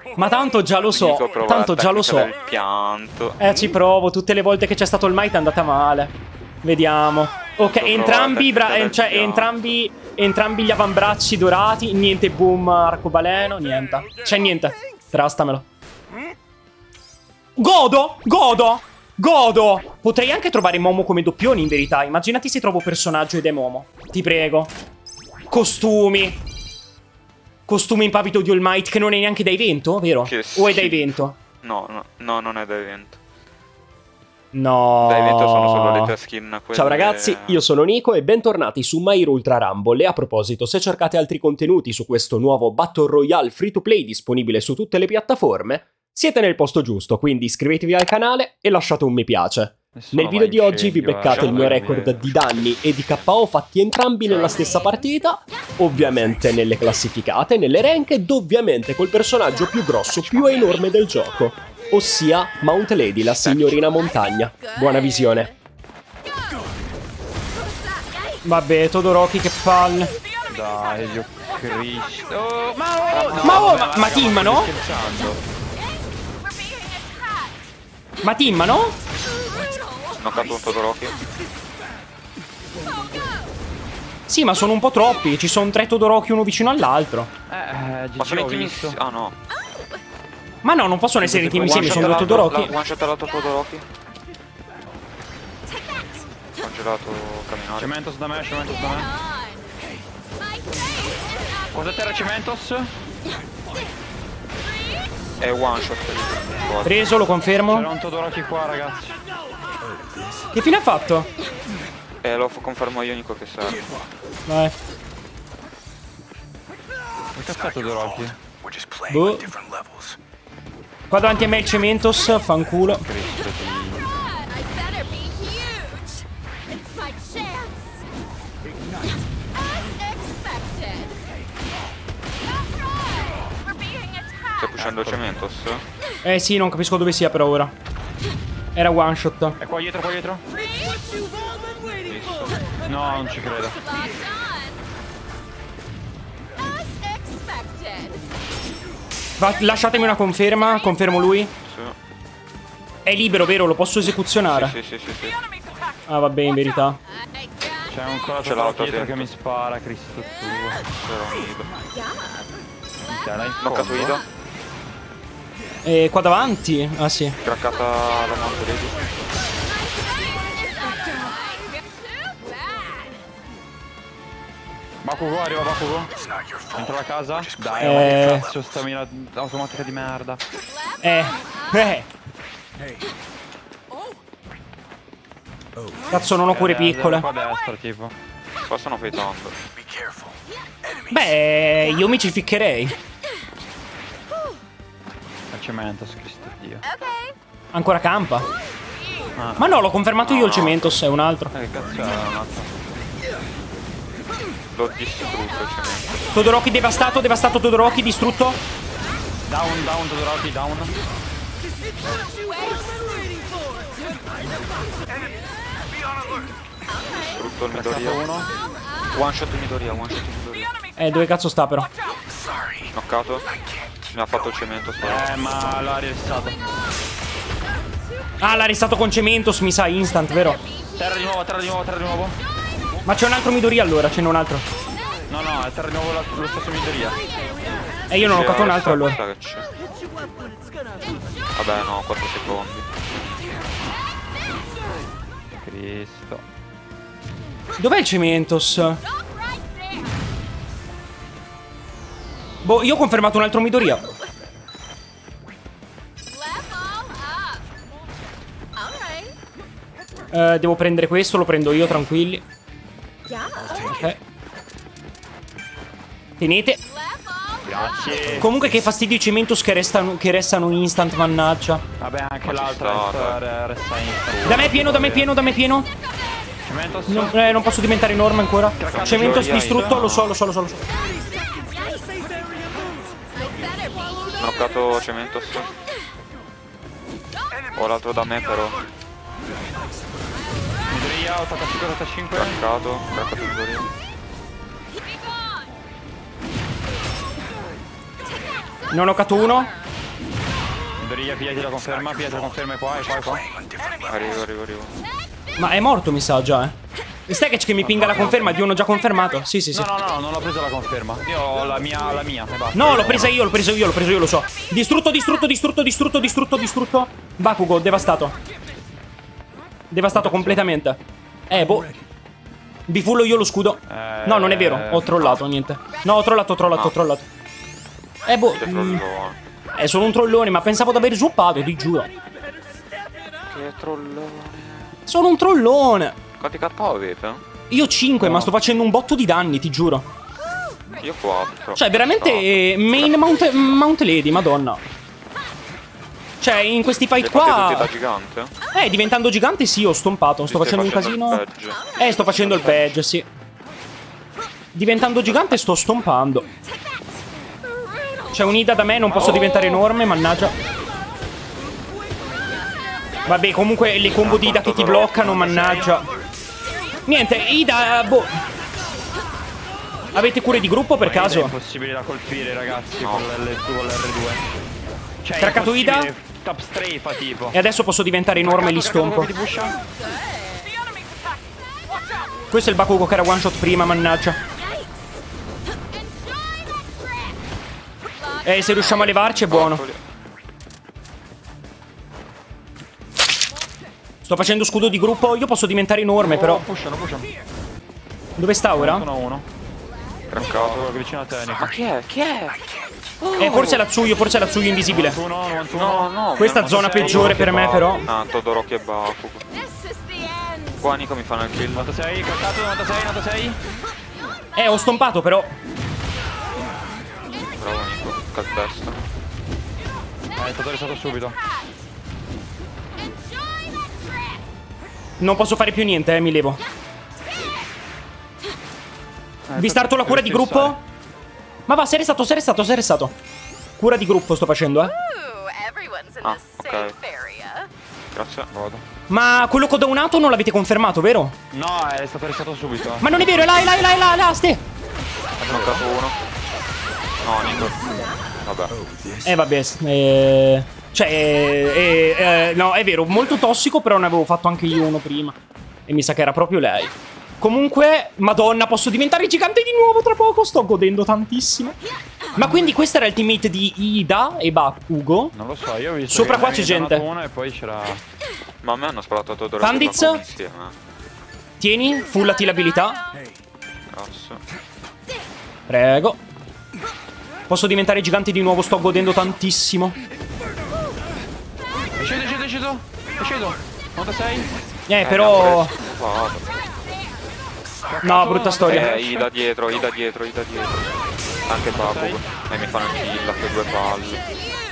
Ma tanto già lo so. Nico, prova Tanto già lo la so. tecnica del pianto. Ci provo. Tutte le volte che c'è stato il might è andata male. Vediamo. Ok, entrambi gli avambracci dorati. Niente boom arcobaleno. Niente. C'è niente. Trastamelo. Godo. Potrei anche trovare Momo come doppioni in verità. Immaginati se trovo personaggio ed è Momo. Ti prego. Costumi in Papito di All Might, che non è neanche da evento, vero? O è da evento? No, non è da evento. No. Da evento sono solo le 3 skin. Ciao ragazzi, io sono Nico e bentornati su My Hero Ultra Rumble. E a proposito, se cercate altri contenuti su questo nuovo Battle Royale free to play disponibile su tutte le piattaforme, siete nel posto giusto, quindi iscrivetevi al canale e lasciate un mi piace. Nel video di oggi vi beccate il mio record di danni e di KO fatti entrambi nella stessa partita, ovviamente nelle classificate, nelle rank ed ovviamente col personaggio più grosso, più enorme del gioco, ossia Mount Lady, la signorina montagna. Buona visione. Vabbè, Todoroki che palle. Dai, io Cristo. Ma timmano? Ma timmano? Non capo un Todoroki. Sì, ma sono un po' troppi. Ci sono 3 Todoroki uno vicino all'altro. Ma sono intimissimi. Ah no. Ma no, non possono essere insieme, sono 2 Todoroki. One shot l'altro Todoroki. Congelato camminare. Cementos da me. Cosa terra Cementos? È one shot. Preso, lo confermo. C'era un Todoroki qua, ragazzi. Che fine ha fatto? Lo confermo io, Nico, che serve. Vai. Che cazzo è Todoroki? Boh. Qua davanti a me il Cementos, fanculo. Cristo di... Stai pushando il Cementos? Sì, non capisco dove sia però ora. Era one shot. È qua dietro? No, non ci credo. Lasciatemi una conferma, confermo lui. Sì. È libero, vero? Lo posso esecuzionare? Sì. Ah, vabbè, in verità. C'è ancora Todoroki dietro che mi spara, Cristo tuo. Knoccato Ido. E qua davanti? Ah, sì. Craccata la Mount Lady. Bakugo, arriva Bakugo. Dentro la casa. Dai, ma che cazzo stamina automatica di merda. Cazzo, non ho cuore piccole. Qua a destra, tipo. Qua stanno fightando. Beh, io mi ci ficcherei. Al Cementos, Cristo Dio. Ancora campa. Ma no, l'ho confermato io il Cementos, è un altro. Che cazzo è un altro? L'ho distrutto il Cementos. Todoroki devastato Todoroki distrutto. Down, Todoroki, down. Distrutto il Midoriya. One shot in Midoriya. Dove cazzo sta però? Knoccato. Mi ha fatto il Cementos. Ma l'ha arrestato. Ah, l'ha arrestato con Cementos, mi sa, instant, vero? Terra di nuovo. Ma c'è un altro Midoriya allora, ce n'è un altro. No, è terra di nuovo lo stesso Midoriya. Io non ho fatto un altro allora. Vabbè, no, 4 secondi. Cristo. Dov'è il Cementos? Boh, io ho confermato un altro Midoriya. Devo prendere questo, lo prendo io, tranquilli. Ok. Tenete. Grazie. Comunque che fastidio i Cementos che restano instant, mannaggia. Vabbè, anche l'altra resta instant. Da me pieno. Cementos. Non posso diventare enorme ancora. Cementos distrutto, lo so. Knoccato Cementos. Ho l'altro da me però. Midoriya, 85. Craccato Midoriya. Ne ho knoccato uno. Doria, pigliati la conferma e qua. Arrivo. Ma è morto, mi sa già, Stegec che mi pinga la conferma di uno già confermato. Sì. No, non l'ho presa la conferma. Io ho la mia e basta. No, l'ho presa io, lo so. Distrutto. Bakugo, devastato. Devastato completamente. Boh. Bifullo io lo scudo. No, non è vero, ho trollato, niente. No, ho trollato. Boh. È solo un trollone, ma pensavo di aver swappato, ti giuro. Che trollone. Sono un trollone. Quanti K avete? Io 5, ma sto facendo un botto di danni, ti giuro. Io 4. Cioè, veramente main Mount Lady, madonna. Cioè, in questi fight qua... da gigante? Diventando gigante sì, ho stompato. Sto facendo un casino. Sto facendo il badge, sì. Diventando gigante sto stompando. C'è un'Ida da me, non posso diventare enorme, mannaggia. Vabbè, comunque le combo di Ida che ti bloccano, mannaggia. Niente, Ida, boh. Avete cure di gruppo per caso? È impossibile da colpire, ragazzi, con l'R2. Cioè, Craccato Ida? Top strafe, tipo. E adesso posso diventare enorme e li stompo. Questo è il Bakugo che era one shot prima, mannaggia. Se riusciamo a levarci è buono. Sto facendo scudo di gruppo. Io posso diventare enorme, però. Pushano. Dove sta ora? 1-1. Craccato. Vicino a te, Nico. Ma chi è? Forse è l'Atsuyo invisibile. No. Questa zona peggiore per me, però. Todoroki e Bakugo. Qua Nico mi fanno il kill. 96, craccato, 96. Ho stompato, però. Bravo Nico, calpesta. È stato arrestato subito. Non posso fare più niente, mi levo. Vi starto la cura di gruppo? Ma va, sei restato. Cura di gruppo sto facendo, ok. Grazie. Ma quello che ho downato non l'avete confermato, vero? No, è stato arrestato subito. Ma non è vero, è là, ste. Ho mancato uno. No, Nico. Vabbè. Vabbè, no, è vero, molto tossico, però ne avevo fatto anche io uno prima. E mi sa che era proprio lei. Comunque, madonna, posso diventare gigante di nuovo tra poco. Sto godendo tantissimo. Ma quindi questa era il teammate di Ida e Bakugo? Non lo so, io ho visto. Sopra qua c'è gente. Una e poi c'era... Ma a me hanno sparato a Todoroki. Pandits? Tieni, fullati l'abilità. Grazie. Prego. Posso diventare gigante di nuovo, sto godendo tantissimo. È sceso. 96. Però... No, brutta storia. Ida dietro. Anche Bakugo. E mi fanno il kill, che due palle.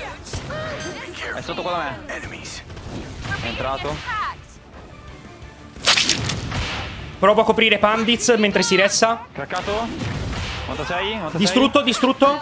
È sotto qua da me. È entrato. Provo a coprire Pandits mentre si ressa. Craccato. 96. Distrutto.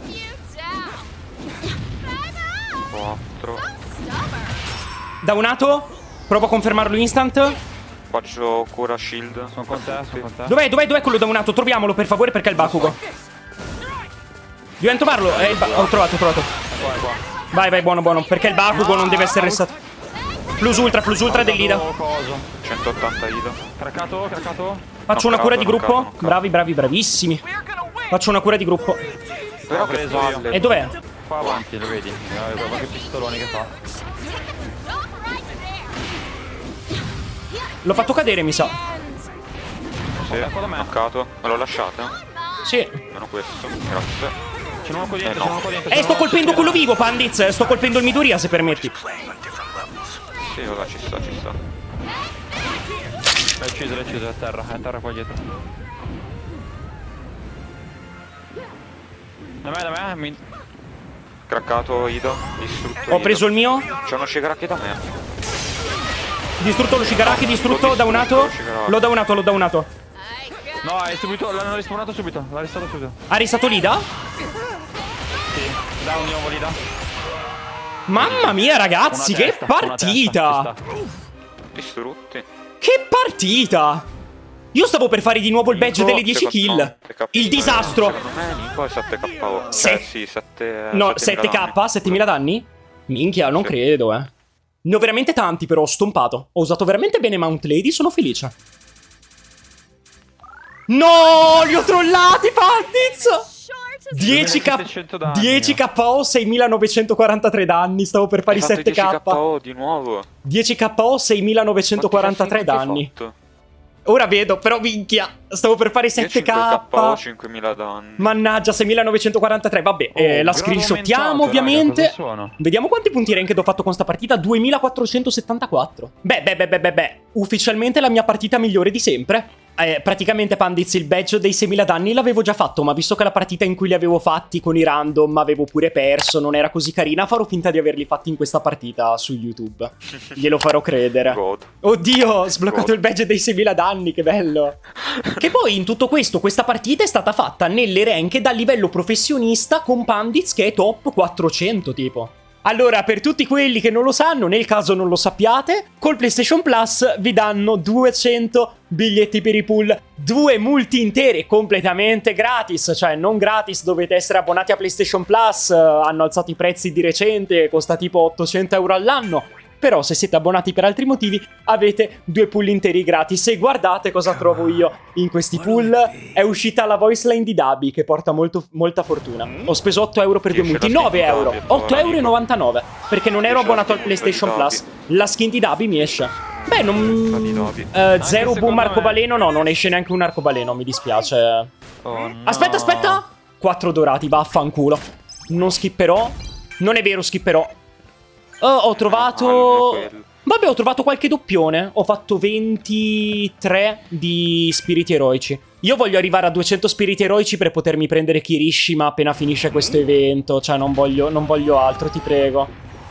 4. Downato. Provo a confermarlo instant. Faccio cura shield. Sono con te. Dov'è quello downato? Troviamolo per favore perché è il Bakugo. Divento Marlo. Ho trovato. È qua. Vai, buono. Perché il Bakugo non deve essere restato. Plus ultra dell'Ida. 180 Ida. Craccato. Faccio una cura di gruppo. Bravissimi. Faccio una cura di gruppo. Però che palle. E dov'è? Qua avanti, lo vedi? Guarda che pistoloni che fa. L'ho fatto cadere, mi sa. Sì, mancato. Me lo lasciate? Sì. Meno questo, grazie. C'è uno qua dentro, sto colpendo quello vivo, Pandits. Sto colpendo il Midoriya, se permetti. Sì, vabbè, ci sta. L'hai ucciso, è a terra qua dietro. Da me. Craccato Ida, distrutto. Ho preso il mio. C'è uno Shigaraki da me. Distrutto lo Shigaraki, downato. L'ho downato. No, l'hanno respawnato subito. L'ha arrestato subito. Ha restato l'Ida? Sì, down di nuovo l'Ida. Mamma mia, ragazzi, che partita! Distrutti. Che partita! Io stavo per fare di nuovo il badge delle 10 kill. Il disastro. Secondo me Nico è 7k. Sì, 7k? 7000 danni? Minchia, non credo, Ne ho veramente tanti, però ho stompato. Ho usato veramente bene Mount Lady, sono felice. No, li ho trollati, Pandits! 10 KO, 6943 danni. Stavo per fare i 7K. 10 KO di nuovo. 10 KO, 6943 danni. Ora vedo, però minchia, stavo per fare i 7K. KO, 5000 danni. Mannaggia, 6943. Vabbè, la screenshottiamo ovviamente. Vediamo quanti punti ranked ho fatto con sta partita. 2474. Beh. Ufficialmente la mia partita migliore di sempre. Praticamente, Pandits, il badge dei 6000 danni l'avevo già fatto, ma visto che la partita in cui li avevo fatti con i random avevo pure perso, non era così carina, farò finta di averli fatti in questa partita su YouTube. Glielo farò credere. God. Oddio, ho sbloccato il badge dei 6000 danni, che bello. Che poi in tutto questo, questa partita è stata fatta nelle rank da livello professionista con Pandits che è top 400 tipo. Allora, per tutti quelli che non lo sanno, nel caso non lo sappiate, col PlayStation Plus vi danno 200 biglietti per i pool, 2 multi intere completamente gratis, cioè non gratis, dovete essere abbonati a PlayStation Plus, hanno alzato i prezzi di recente, costa tipo 800 euro all'anno. Però se siete abbonati per altri motivi avete 2 pool interi gratis. E guardate cosa trovo io in questi pool. È uscita la voice line di Dabi che porta molta fortuna. Ho speso 8 euro per 2 multi, 9 euro, 8,99 euro, perché non ero abbonato al PlayStation Plus. La skin di Dabi mi esce. Beh, non... zero boom arcobaleno, no, non esce neanche un arcobaleno, mi dispiace. Aspetta! 4 dorati, vaffanculo. Non skipperò. Non è vero, skipperò. Ho trovato... Vabbè, ho trovato qualche doppione. Ho fatto 23 di spiriti eroici. Io voglio arrivare a 200 spiriti eroici per potermi prendere Kirishima appena finisce questo evento. Cioè, non voglio altro, ti prego.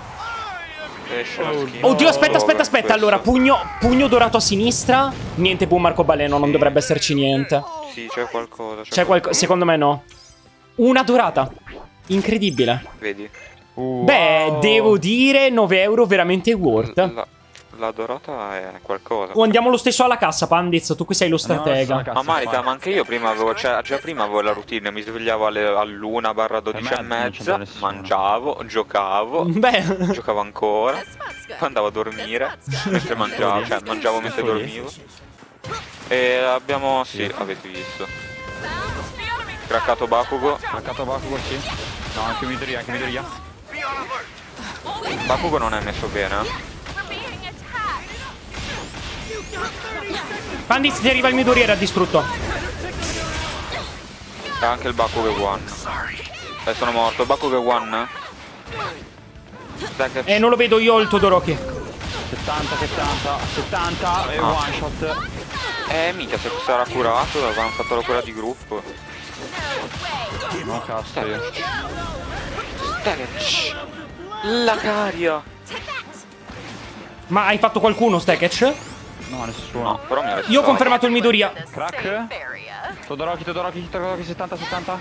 Oddio, aspetta. Allora, pugno dorato a sinistra. Niente boom arcobaleno, non dovrebbe esserci niente. Sì, c'è qualcosa. Secondo me no. Una dorata. Incredibile. Vedi? Beh, devo dire 9 euro veramente worth. La dorata è qualcosa. O andiamo lo stesso alla cassa, Pandits, tu qui sei lo stratega. Ma Marita, ma anche io prima avevo, già prima avevo la routine, mi svegliavo all'1/12:30, mangiavo, giocavo, giocavo ancora, poi andavo a dormire mentre mangiavo, cioè mangiavo mentre dormivo. E abbiamo, sì, avete visto. Craccato Bakugo. Sì. No, anche Midoriya. Bakugo non è messo bene, Pandits, ti arriva il Midoriya, era distrutto. E anche il Bakugo è one. Sono morto, il Bakugo è one. Non lo vedo, io ho il Todoroki. 70 e one shot. Minchia, se sarà curato, avevano fatto la cura di gruppo. No, cazzo io. La caria. Ma hai fatto qualcuno, Stekech? No, nessuno. No, però mi ha Io ho confermato il Midoriya. Crack. Todoroki 70.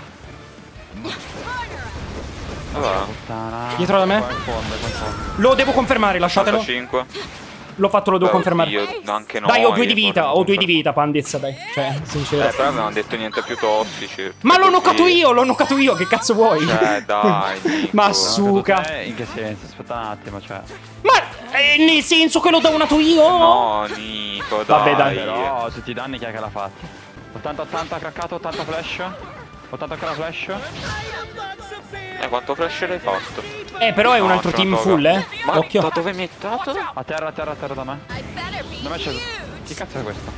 Allora. Dietro da me. Lo devo confermare, lasciatelo. 85. L'ho fatto, lo devo confermare. Anche dai, ho 2 di vita, Pandits, dai. Cioè, sincero. Però non hanno detto niente più tossici. Ma l'ho knoccato io, che cazzo vuoi? Dai. Ma suca. In che senso? Aspetta un attimo, cioè. Ma nel senso che l'ho downato io? No, Nico, dai. Vabbè, dai. Però tutti i danni chi è che l'ha fatto? 80 craccato, 80 flash. 80 ancora flash. Quanto flash l'hai fatto? Però è un altro team full, Ma occhio. da dove mi hai dato? A terra da me. Da me c'è. Che cazzo è questo?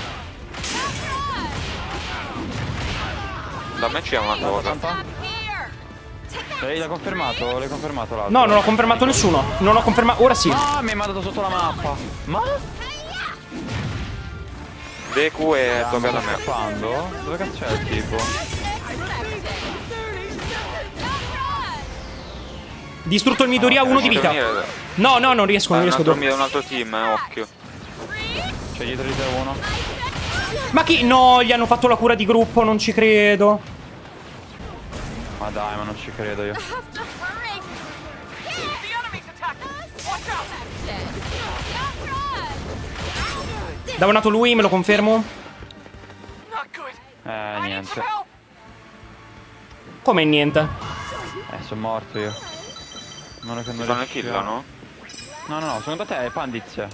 Da me c'è una cosa. L'hai confermato? L'hai confermato l'altro? No, non ho confermato nessuno. Non ho confermato. Ora sì. Ah, mi hai mandato sotto la mappa. Ma? Deku e tocca da me. Dove cazzo c'è il tipo? Distrutto il Midoriya, 1 di vita. No, non riesco, non riesco. Un altro team, occhio. C'è dietro di te uno. Ma chi? No, gli hanno fatto la cura di gruppo, non ci credo. Ma dai, ma non ci credo io. Davonato lui, me lo confermo. Niente. Come niente? Sono morto io. Non che non fanno il kill, no? No, secondo te è Pandiz. Ho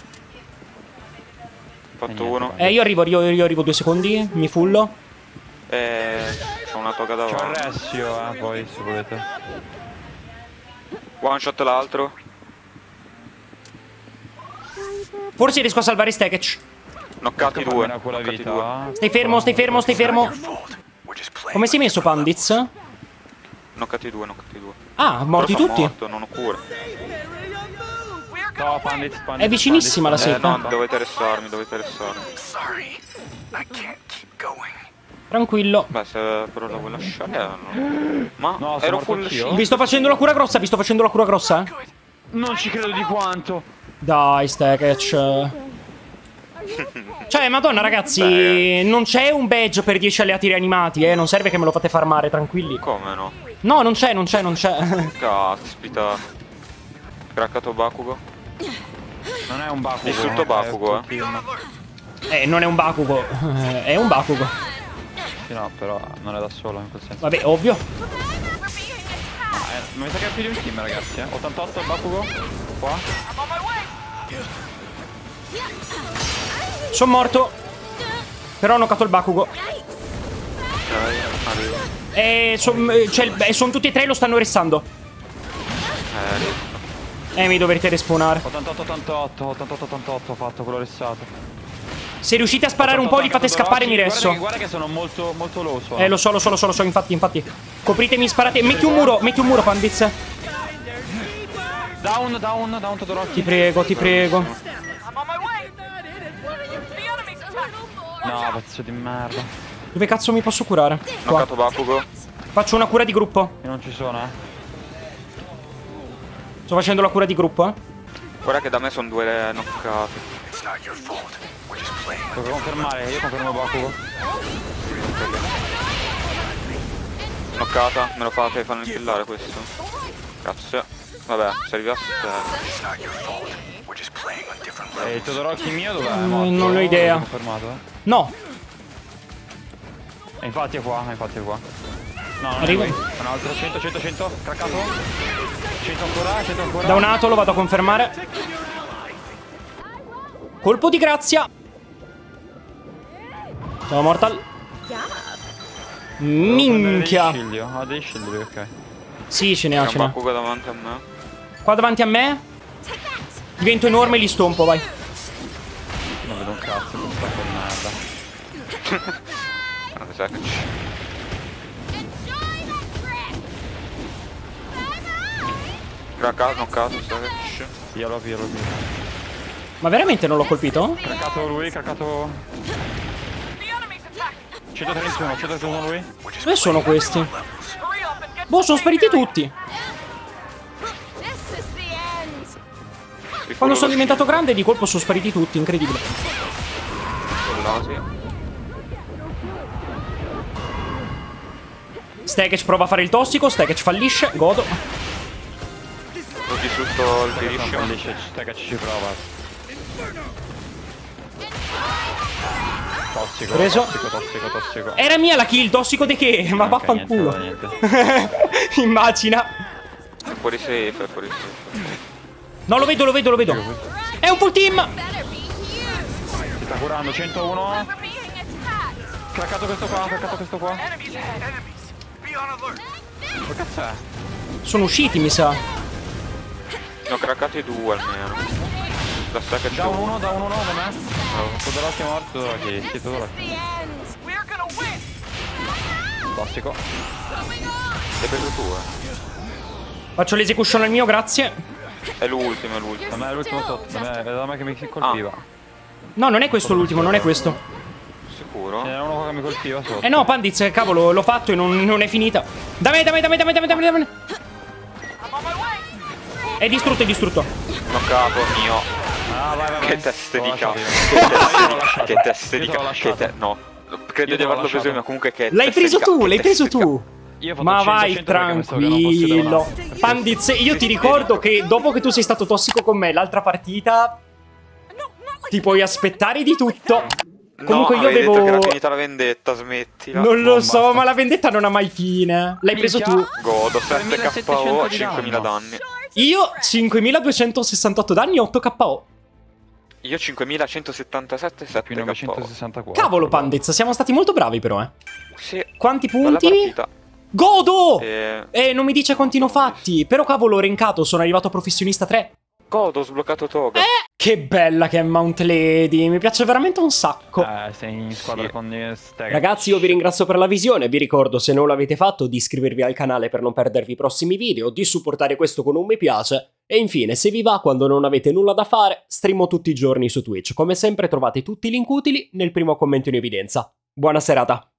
fatto uno. Io arrivo 2 secondi, mi fullo. C'ho una toga davanti. C'ho il Ressio, poi se volete. One shot l'altro. Forse riesco a salvare Stekec. Knockati due. Stai fermo. Come sei messo, Pandiz? Knockati due. Ah, morti tutti? Morto, non ho cura. No, Pandiz. È vicinissima la safe. No, dovete restarmi. Tranquillo. Beh, se però la vuoi lasciare, no. Ma no, ero full io. Vi sto facendo la cura grossa, Non ci credo di quanto. Dai, Stekec. Cioè, madonna, ragazzi, non c'è un badge per 10 alleati rianimati, non serve che me lo fate farmare, tranquilli. Come no? No, non c'è. Caspita. Craccato Bakugo. Non è un Bakugo. Distrutto Bakugo, non è un Bakugo. È un Bakugo. Sì, no, però non è da solo in quel senso. Vabbè, ovvio. Ma mi sa che è più di un team, ragazzi, 88 il Bakugo. Qua. Sono morto. Però ho knoccato il Bakugo. Sono tutti e tre, lo stanno restando. Mi dovrete respawnare. 88 ho fatto quello ressato. Se riuscite a sparare un po' li fate scappare, mi resto. Guarda che sono molto low. Lo so, infatti. Copritemi, sparate. Metti un muro, Pandiz. Down, Todoroki. Ti prego. No, pezzo di merda. Dove cazzo mi posso curare? Qua. Bakugo. Faccio una cura di gruppo. Io non ci sono, Sto facendo la cura di gruppo, Guarda che da me sono 2 knockati. Devo confermare, io confermo Bakugo. Knockata, me lo fate fanno killare questo. Grazie. Vabbè, serviva a il Todoroki mio dov'è? Non ho idea. Confermato? No. E infatti è qua. No, non arrivo. È lui. Un altro 100, craccato. 100 ancora. Da un lato lo vado a confermare. Colpo di grazia. Sono mortal. Minchia. Ha dei shield, ok. Sì, ce n'è. Bakugo davanti a me. Qua davanti a me. Divento enorme e li stompo, vai. Non vedo un cazzo, questa merda. Craccato, knoccato, Via. Ma veramente non l'ho colpito? Craccato lui, 131 lui. Dove sono questi? Boh, sono spariti tutti. Quando sono diventato grande di colpo sono spariti tutti, incredibile. Stekec prova a fare il tossico, Stekec fallisce, godo. Ho distrutto il Tiriscio. Stekec ci prova. Tossico, preso. Tossico. Era mia la kill, tossico di che? Ma vaffanculo. Immagina. È fuori safe. No, lo vedo. È un full team. Si sta curando, 101. Craccato questo qua. Che cazzo è? Sono usciti, mi sa. Ne ho craccati 2 almeno. Da Stekec da uno da me. Todoroki è morto, Todoroki. Tossico. L'hai preso tu, Faccio l'esecution al mio, grazie. È l'ultimo. Da me è l'ultimo sotto, da me che mi colpiva. No, non è questo l'ultimo, non è questo. Sicuro? Ce n'era uno che mi colpiva sotto. No, Pandiz, cavolo, l'ho fatto e non è finita. Da me. È distrutto. Knoccato, mio. Vai. Che teste di cazzo. Che teste di cazzo. No. Credo di averlo preso io, comunque che... L'hai preso tu. Ma vai tranquillo. Pandiz, io ti ricordo che dopo che tu sei stato tossico con me l'altra partita ti puoi aspettare di tutto. Comunque io avevo... detto che era finita la vendetta, smettila. Non lo so, ma la vendetta non ha mai fine. L'hai preso tu. Godo, 7 KO, 5000 danni. Io 5268 danni, 8 KO. Io 5177, 7 più 964. Cavolo, Pandez, siamo stati molto bravi però, eh. Sì. Quanti punti? Godo! Non mi dice quanti ne ho fatti. Però cavolo, ho rankato, sono arrivato a professionista 3. Godo, ho sbloccato Toga. Che bella che è Mount Lady, mi piace veramente un sacco. Sei in squadra con Stag. Ragazzi, io vi ringrazio per la visione, vi ricordo, se non l'avete fatto, di iscrivervi al canale per non perdervi i prossimi video, di supportare questo con un mi piace, e infine, se vi va, quando non avete nulla da fare, streamo tutti i giorni su Twitch. Come sempre trovate tutti i link utili nel primo commento in evidenza. Buona serata!